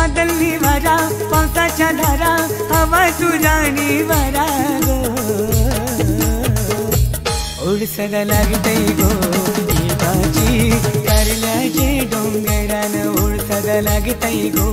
बादलनी वारा पावसाच्या धारा हवा तुझानी वारा गो ओडसर लागतय गो भाजी कारल्याचे डोंगरान ओडसर लागतय गो।